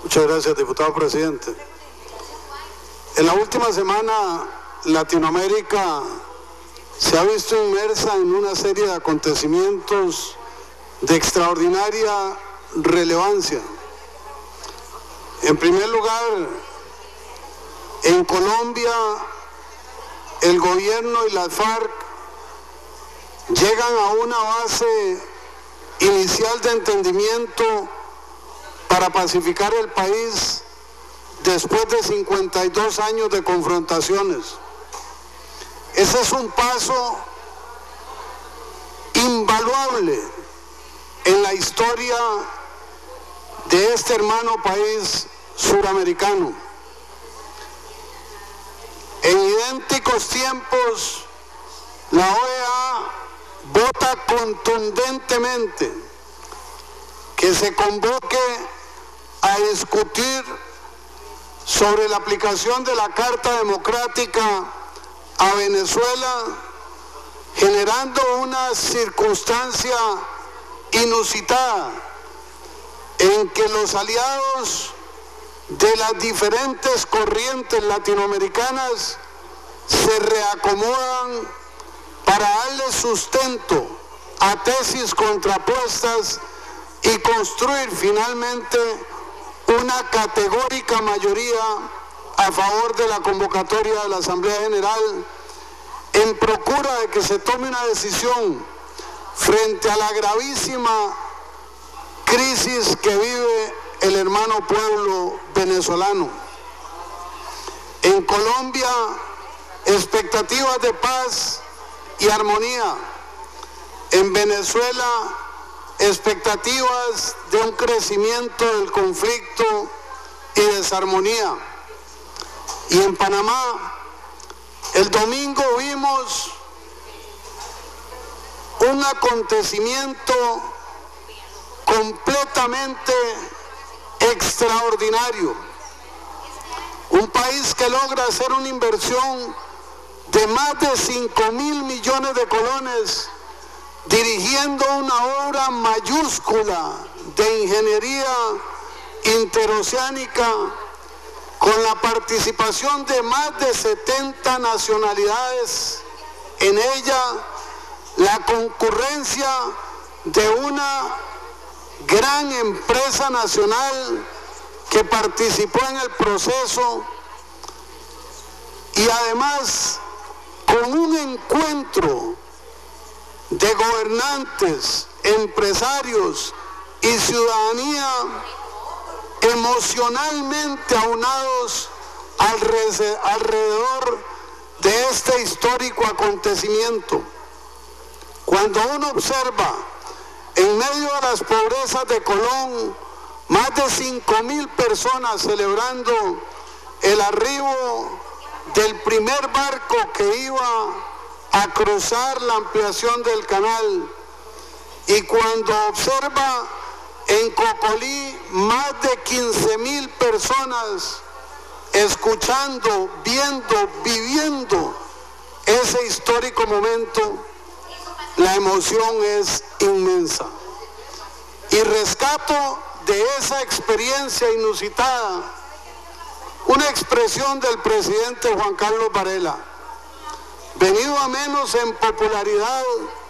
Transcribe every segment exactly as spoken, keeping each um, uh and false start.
Muchas gracias, diputado presidente. En la última semana, Latinoamérica se ha visto inmersa en una serie de acontecimientos de extraordinaria relevancia. En primer lugar, en Colombia, el gobierno y las FARC llegan a una base inicial de entendimiento para pacificar el país después de cincuenta y dos años de confrontaciones. Ese es un paso invaluable en la historia de este hermano país suramericano. En idénticos tiempos, la O E A vota contundentemente que se convoque a discutir sobre la aplicación de la Carta Democrática a Venezuela, generando una circunstancia inusitada en que los aliados de las diferentes corrientes latinoamericanas se reacomodan para darle sustento a tesis contrapuestas y construir finalmente una categórica mayoría a favor de la convocatoria de la Asamblea General en procura de que se tome una decisión frente a la gravísima crisis que vive el hermano pueblo venezolano. En Colombia, expectativas de paz y armonía. En Venezuela, expectativas de un crecimiento del conflicto y desarmonía. Y en Panamá, el domingo vimos un acontecimiento completamente extraordinario. Un país que logra hacer una inversión de más de cinco mil millones de colones dirigiendo una obra mayúscula de ingeniería interoceánica con la participación de más de setenta nacionalidades en ella, la concurrencia de una gran empresa nacional que participó en el proceso y además con un encuentro de gobernantes, empresarios y ciudadanía emocionalmente aunados alrededor de este histórico acontecimiento. Cuando uno observa en medio de las pobrezas de Colón, más de cinco mil personas celebrando el arribo del primer barco que iba a cruzar la ampliación del canal, y cuando observa en Cocolí más de quince mil personas escuchando, viendo, viviendo ese histórico momento, la emoción es inmensa. Y rescato de esa experiencia inusitada una expresión del presidente Juan Carlos Varela, venido a menos en popularidad,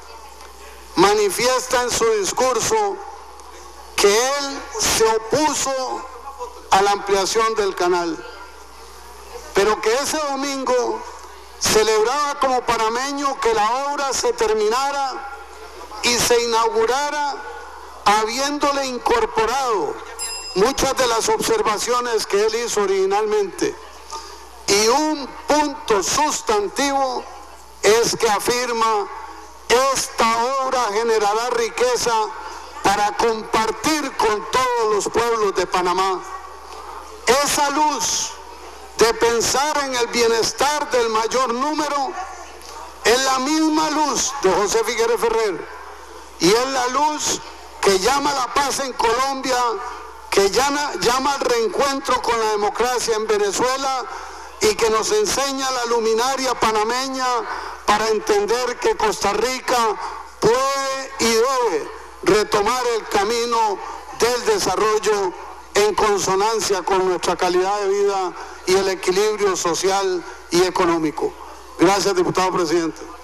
manifiesta en su discurso que él se opuso a la ampliación del canal, pero que ese domingo celebraba como panameño que la obra se terminara y se inaugurara habiéndole incorporado muchas de las observaciones que él hizo originalmente. Y un punto sustantivo es que afirma: esta obra generará riqueza para compartir con todos los pueblos de Panamá. Esa luz de pensar en el bienestar del mayor número es la misma luz de José Figueres Ferrer, y es la luz que llama a la paz en Colombia, que llama, llama al reencuentro con la democracia en Venezuela, y que nos enseña la luminaria panameña para entender que Costa Rica puede y debe retomar el camino del desarrollo en consonancia con nuestra calidad de vida y el equilibrio social y económico. Gracias, diputado presidente.